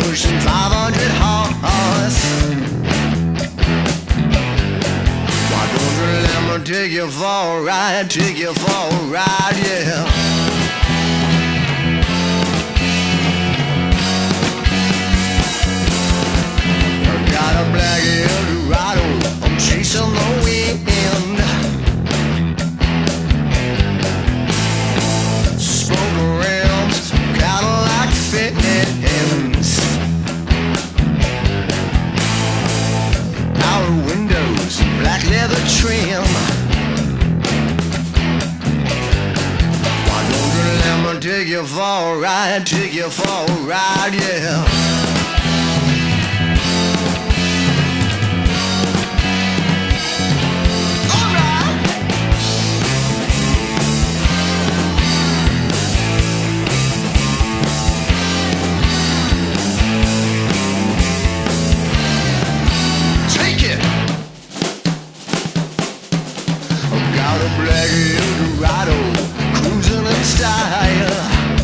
pushing 500 horse. Why don't you let me take you for a ride, take you for a ride, yeah. I got a black Eldorado, I'm chasing the wind. Spoken rims, Cadillac fins, power windows, black leather trim. Why don't you let me take you for a ride, take you for a ride, yeah. Got a black Eldorado, cruising in style.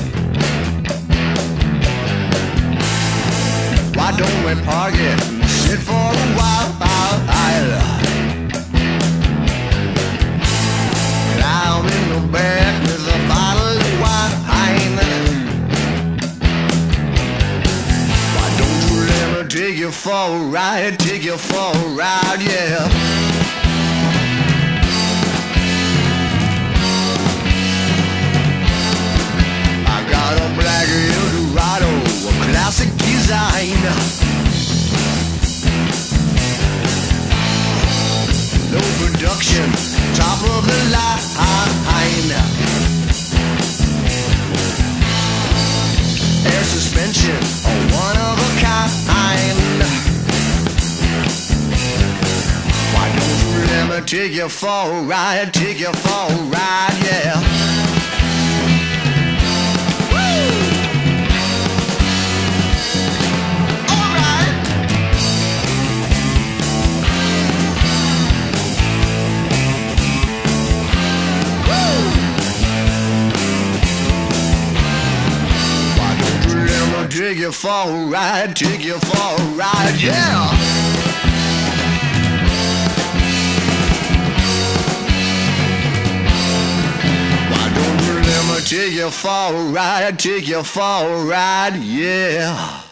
Why don't we park it, sit for a while? I'm in the back with a bottle of wine. Why don't you let me take you for a ride, take you for a ride, yeah. Eldorado, a classic design. Low production, top of the line. Air suspension, a one of a kind. Why don't you let me take you for a ride, take you for a ride, yeah. Take you for a ride, take you for a ride, yeah. Why don't you let me take you for a ride, take you for a ride, yeah.